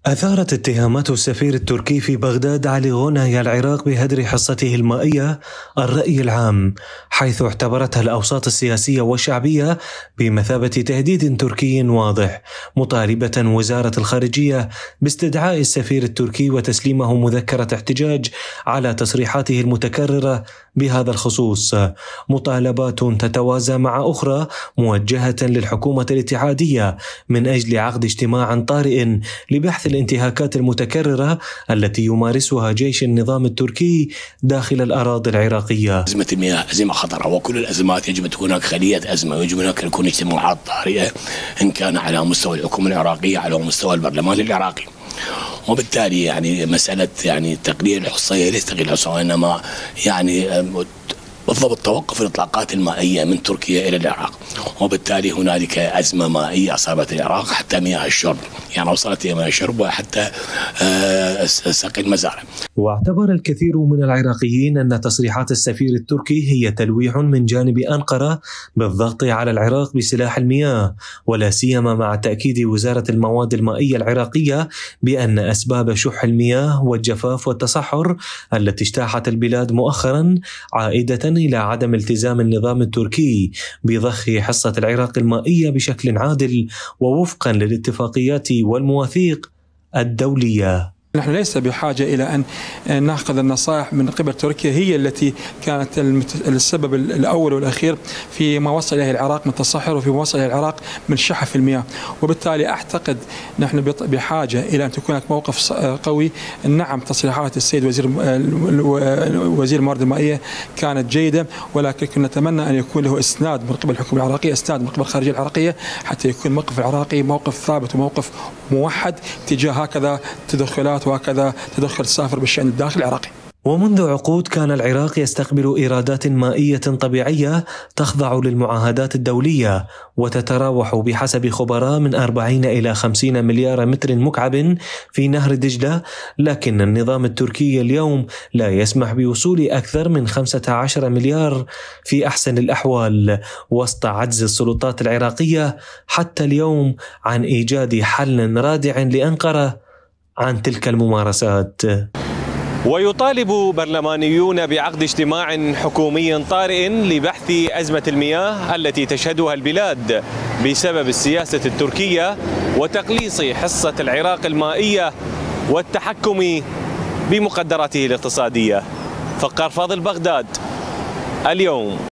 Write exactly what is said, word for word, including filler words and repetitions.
أثارت اتهامات السفير التركي في بغداد علي غوناي العراق بهدر حصته المائية الرأي العام، حيث اعتبرتها الأوساط السياسية والشعبية بمثابة تهديد تركي واضح، مطالبة وزارة الخارجية باستدعاء السفير التركي وتسليمه مذكرة احتجاج على تصريحاته المتكررة بهذا الخصوص، مطالبات تتوازى مع أخرى موجهة للحكومة الاتحادية من أجل عقد اجتماع طارئ لبحث الانتهاكات المتكررة التي يمارسها جيش النظام التركي داخل الأراضي العراقية. أزمة المياه أزمة خطرة، وكل الأزمات يجب أن تكون هناك خلية أزمة، ويجب أن يكون اجتماعات طارئة إن كان على مستوى الحكومة العراقية على مستوى البرلمان العراقي. وبالتالي يعني مسألة يعني تقليل الحصية ليس تقليل الحصية، وإنما يعني بالضبط توقف الإطلاقات المائية من تركيا إلى العراق، وبالتالي هنالك أزمة مائية أصابت العراق حتى مياه الشرب، يعني وصلت إلى مياه الشرب وحتى سقي المزارع. واعتبر الكثير من العراقيين أن تصريحات السفير التركي هي تلويح من جانب أنقرة بالضغط على العراق بسلاح المياه، ولا سيما مع تأكيد وزارة المواد المائية العراقية بأن أسباب شح المياه والجفاف والتصحر التي اجتاحت البلاد مؤخرا عائدة إلى عدم التزام النظام التركي بضخ حصة العراق المائية بشكل عادل ووفقا للاتفاقيات والمواثيق الدولية. نحن ليس بحاجة إلى أن نأخذ النصائح من قبل تركيا، هي التي كانت السبب الأول والأخير في ما وصل إليه العراق من تصحر وفي ما وصل إليه العراق من شح في المياه، وبالتالي أعتقد نحن بحاجة إلى أن تكون هناك موقف قوي. نعم، تصريحات السيد وزير وزير الموارد المائية كانت جيدة، ولكن كنا نتمنى أن يكون له إسناد من قبل الحكومة العراقية، إسناد من قبل الخارجية العراقية، حتى يكون الموقف العراقي موقف ثابت وموقف موحد تجاه هكذا تدخلات وهكذا تدخل السافر بالشأن الداخلي العراقي. ومنذ عقود كان العراق يستقبل إيرادات مائية طبيعية تخضع للمعاهدات الدولية، وتتراوح بحسب خبراء من أربعين إلى خمسين مليار متر مكعب في نهر دجلة، لكن النظام التركي اليوم لا يسمح بوصول أكثر من خمسة عشر مليار في أحسن الأحوال، وسط عجز السلطات العراقية حتى اليوم عن إيجاد حل رادع لأنقرة عن تلك الممارسات. ويطالب برلمانيون بعقد اجتماع حكومي طارئ لبحث أزمة المياه التي تشهدها البلاد بسبب السياسة التركية وتقليص حصة العراق المائية والتحكم بمقدراته الاقتصادية. فقار فاضل، بغداد اليوم.